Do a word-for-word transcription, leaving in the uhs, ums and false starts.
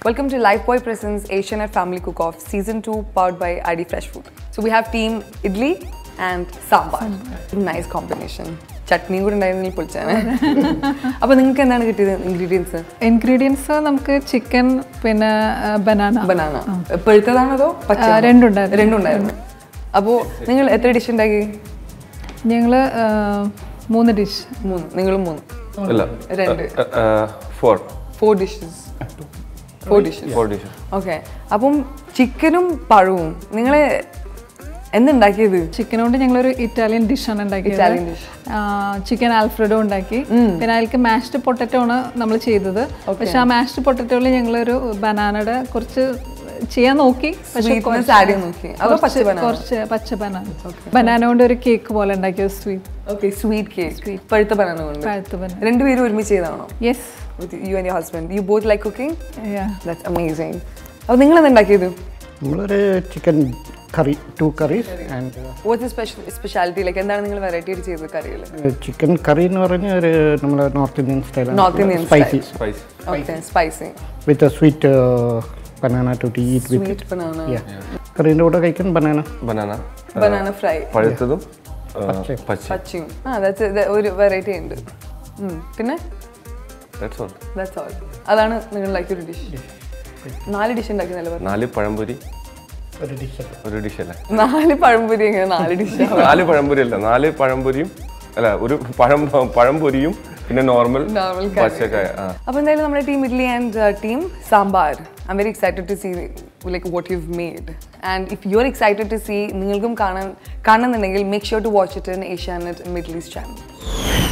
Welcome to Lifebuoy Presents Asianet Family Cook-Off Season two powered by I D Fresh Food. So we have team idli and sambar. Nice combination. Chutney good ഉണ്ടായിരുന്നെങ്കിൽ പൊളിച്ചാണ്. അപ്പോൾ നിങ്ങൾക്ക് എന്താണ് കിട്ടിയത് ingredients? Ingredients നമുക്ക് chicken പിന്നെ banana. Banana. പഴുത്തതാണോ അതോ പച്ച? രണ്ടുണ്ടായിരുന്നു. രണ്ടുണ്ടായിരുന്നു. അപ്പോൾ നിങ്ങൾ എത്ര ഡിഷ് ഉണ്ടാക്കി? ഞങ്ങൾ മൂന്ന് ഡിഷ്. മൂന്ന്. നിങ്ങളും മൂന്ന്. ഇല്ല. രണ്ട്. Four. Four dishes. Four dishes. Four dishes. Okay. അപ്പം ചിക്കനും പഴവും നിങ്ങൾ എന്തുണ്ടാക്കിയത്? ചിക്കൻ കൊണ്ട് ഞങ്ങളൊരു ഇറ്റാലിയൻ ഡിഷാണ് ഉണ്ടാക്കിയത്. Italian dish. ചിക്കൻ ആൽഫ്രെഡോ ഉണ്ടാക്കി. പിന്നെ അതിലേക്ക് മാഷ്ഡ് പൊട്ടറ്റോ ആണ് നമ്മൾ ചെയ്തത്. പക്ഷെ ആ മാഷ്ഡ് പൊട്ടറ്റോയിൽ ഞങ്ങളൊരു ബനാനയുടെ കുറച്ച് ചെയ്യാൻ നോക്കി. കുറച്ച് പച്ച ബനാന. ബനാന കൊണ്ട് ഒരു കേക്ക് പോലെ ഉണ്ടാക്കിയത് സ്വീറ്റ്. Sweet cake. പഴുത്ത ബനാന കൊണ്ട്. പഴുത്ത ബനാന. രണ്ടുപേരും ഒരുമിച്ച് ചെയ്താണോ? Yes. With you and your husband. You both like cooking? Yeah. That's amazing. അപ്പോൾ നിങ്ങൾ എന്തുണ്ടാക്കിയത്? നമ്മളൊരു chicken curry, two curries and what's the special specialty like? എന്താണ് നിങ്ങൾ വെറൈറ്റി ആയിട്ട് ചെയ്തത് കറിയിൽ? ചിക്കൻ കറി എന്ന് പറഞ്ഞാൽ ഒരു നമ്മുടെ നോർത്ത് ഇന്ത്യൻ സ്റ്റൈലാണ്. North Indian spicy. Spicy. Okay, spicy. With a sweet uh, banana to eat with. Sweet banana. Yeah. കറിയുടെ കൂടെ കഴിക്കാൻ ബനാന. Banana. Banana fry. പഴുത്തതും പച്ച. പച്ചയും. ആ that's ഒരു വെറൈറ്റി ഉണ്ട്. പിന്നെ That's all. That's all. അതാണ് നിങ്ങൾ ലൈക്ക് ഒരു ഡിഷ്. നാല് ഡിഷ് ഉണ്ടാക്കി നല്ല പറഞ്ഞു. നാല് പഴംപൊരി ഒരു ഡിഷ്. ഒരു ഡിഷ് അല്ല. നാല് പഴംപൊരി എങ്ങനെ നാല് ഡിഷ്? നാല് പഴംപൊരി അല്ല, നാല് പഴംപൊരിയും അല്ല ഒരു പഴം പഴംപൊരിയും പിന്നെ നോർമൽ പച്ചക്കായ. അപ്പോൾ എന്തായാലും നമ്മുടെ team idli and team sambar. I am very excited to see like what you have made. And if you are excited to see നിങ്ങൾക്കും കാണാൻ കാണുന്നുണ്ടെങ്കിൽ make sure to watch it in Asianet Middle East channel.